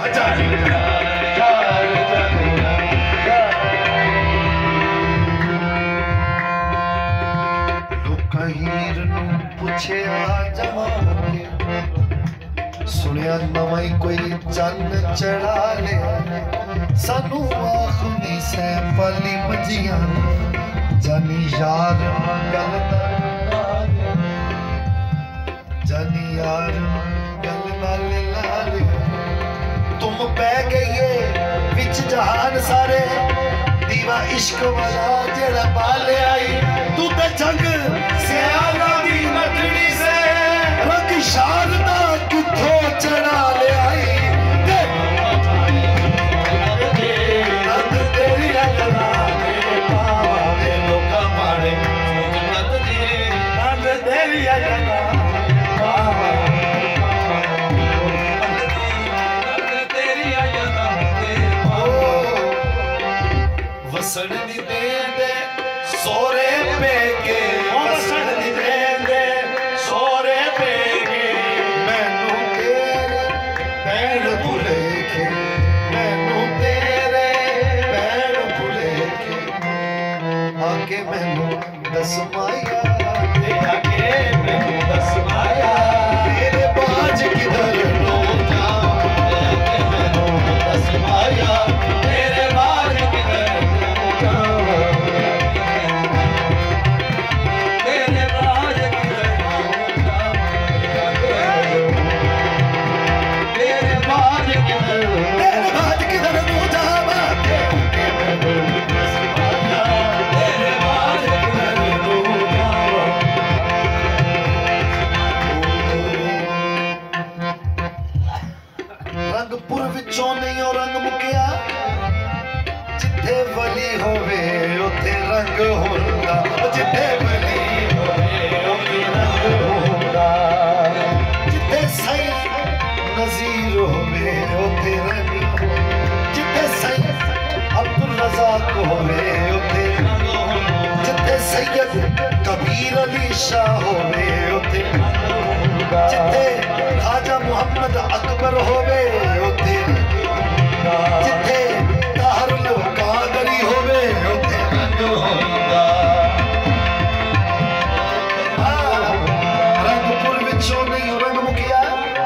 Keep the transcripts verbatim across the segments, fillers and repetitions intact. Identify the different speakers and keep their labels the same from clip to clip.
Speaker 1: सुनिया नवा कोई चन्न चढ़ा ले सानू आखदी सै पाली मजिया जानी यार गल जानी यार गल नाल लाल तुम पै गईए विच जहान सारे दीवा इश्क वाला जेड़ा पाले आई तू ते जंग सियाला दी नटड़ी से रंग शारदा किथों चढ़ा ले आई नंद तेरी अगला पावे लोका मारे नंद तेरी अगला वसण दी दे सोरे पे के वसण दी दे सोरे पे के मैनू तेरे पैण भुले के मैनू तेरे पैण भुले के आके मैनू दस माया आके मैनू दस माया तेरे बाज किधर लो जाऊं मैनू दस माया तेरे बाज किधर रंगपुर विचों नहीं और रंग मुकिया जिथे वली होवे उथे रंग होंदा जिथे वली होवे उथे रंग होंदा जिथे सही नज़ीर होवे उथे रंग जिथे सही अब्दुल रज़ाक होवे उथे रंग जिथे सैयद कबीर अली शाह होवे उथे जिथे खाजा मुहम्मद अकबर होवे उथे जिथे ताहरुल कादरी होवे उथे रंग होंदा रंगपुर विचों नहीं रंग मुकिया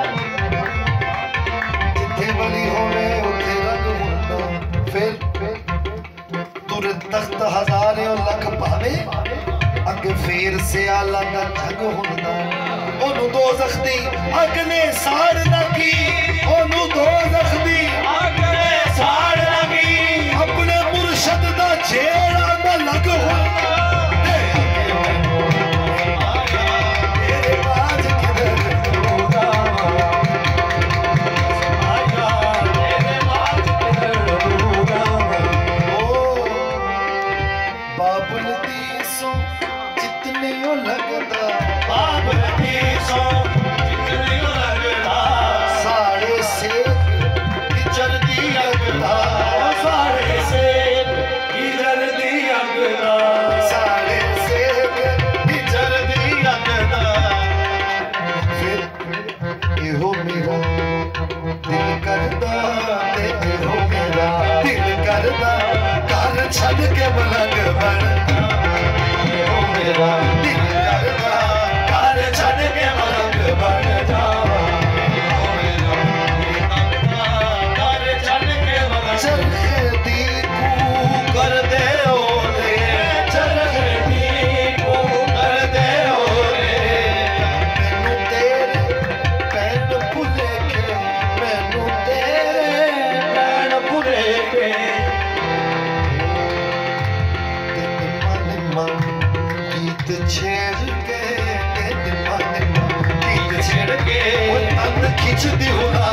Speaker 1: जिथे वली होवे उथे रंग होंदा फिर तुर तख्त हजारे और लख पावे अगे फेर से आला दा जग होंदा ओनू दो जख्ती अगने साड़ लगी ओनू दो जख्ती अगने साड़ लगी अपने मुर्शद दा छेड़ा दा लग हो तेरे बाज किधर होगा आया तेरे बाज किधर होगा ओ बाबुल दी सो जितने ओ लगदा बाबुल साढ़े से जल्दी अगला साढ़े से जल्दी अगला साढ़े से जल्दी अगला फिर एहो मेरा दिल करदा एहो मेरा दिल करदा घर छड़ के मलंग बन एहो मेरा दिल करदा घर छड़ के मलंग बन जावा चलती कू कर दे ओले चलती कू कर दे ओले मैनू तेरे पैण भुले के मैनू तेरे पैण भुले के निम्मा निम्मा गीत छेड़ के निम्मा निम्मा गीत छेड़ के तन खिंचदी हुआ